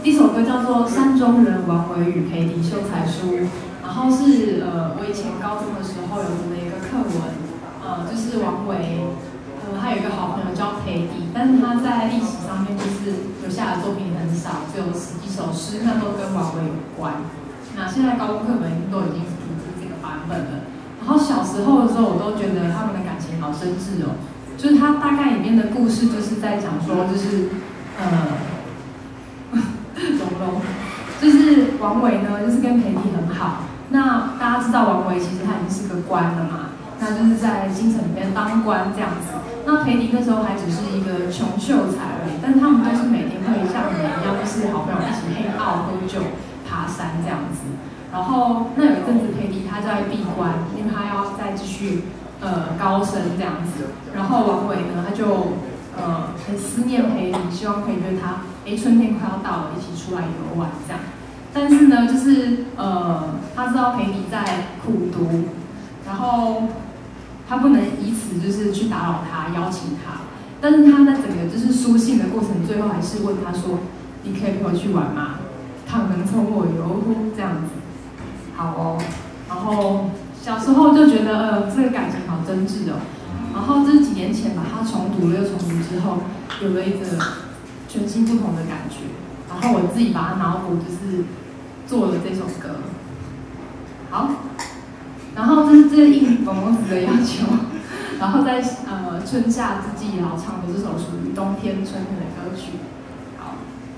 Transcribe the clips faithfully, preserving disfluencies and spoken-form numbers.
一首歌叫做《山中人王维与裴迪秀才书》，然后是呃我以前高中的时候有读的一个课文，呃就是王维，呃他有一个好朋友叫裴迪，但是他在历史上面就是留下的作品很少，只有十几首诗，那都跟王维有关。那现在高中课本都已经是这个版本了。然后小时候的时候，我都觉得他们的感情好真挚哦，就是他大概里面的故事就是在讲说，就是呃。龙龙，就是王维呢，就是跟裴迪很好。那大家知道王维其实他已经是个官了嘛，那就是在京城里面当官这样子。那裴迪那时候还只是一个穷秀才而已，但是他们都是每天会像我们一样，就是好朋友一起黑奥、喝酒、爬山这样子。然后那有一阵子裴迪他就在闭关，因为他要再继续呃高升这样子。然后王维呢，他就呃很思念裴迪，希望可以约他。哎，春天快要到了，一起出来游玩这样。但是呢，就是呃，他知道裴迪在苦读，然后他不能以此就是去打扰他，邀请他。但是他在整个就是书信的过程，最后还是问他说：“你可以陪我去玩吗？倘能从我游乎？”这样子。好哦。然后小时候就觉得呃，这个感情好真挚哦。然后这是几年前把它重读了又重读之后，有了一个全新不同的感觉，然后我自己把它脑补，就是做了这首歌。好，然后这是这是应萌萌子的要求，然后在呃春夏之际，然后唱的这首属于冬天春天的歌曲。好。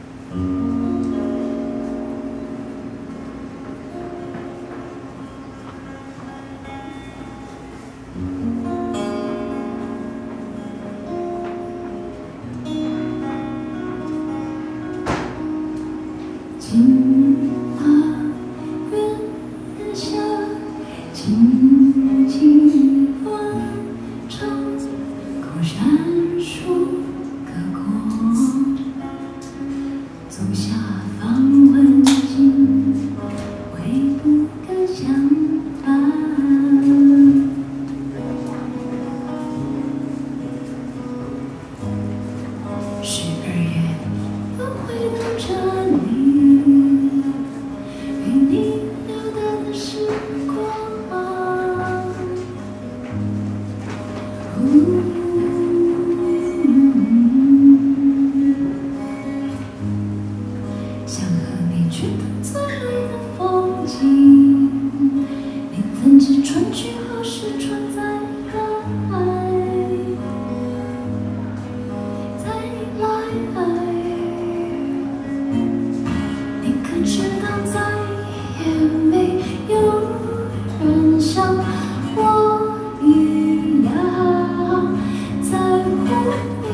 金花月下，静静望长，高山树隔过，纵下方问尽，唯不敢相伴。十二月，我会等着你。想和你去看最美的风景，你怎知春去何时？春在来，在你来。你可知道，再也没有人像我一样在乎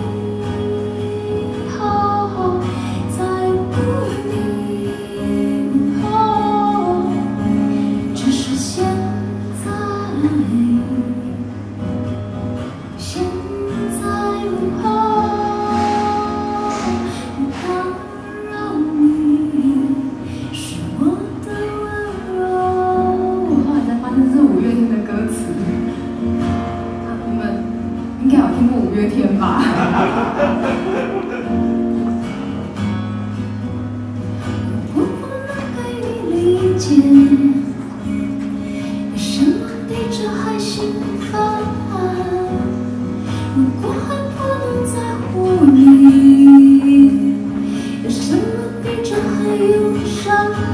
你，好在乎你，好，只是现在，现在不好打扰你，是我的温柔。 我后来才发现这是五月天的歌词。啊，你们应该有听过五月天吧？ 我不能给你理解，为什么比这还心烦？如果还不能在乎你，为什么比这还忧伤？